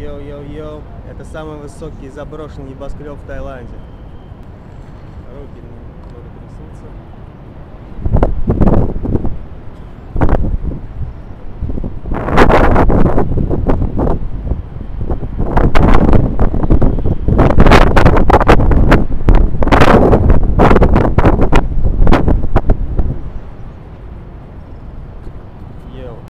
Йоу-йоу-йоу, это самый высокий заброшенный небоскреб в Таиланде. Руки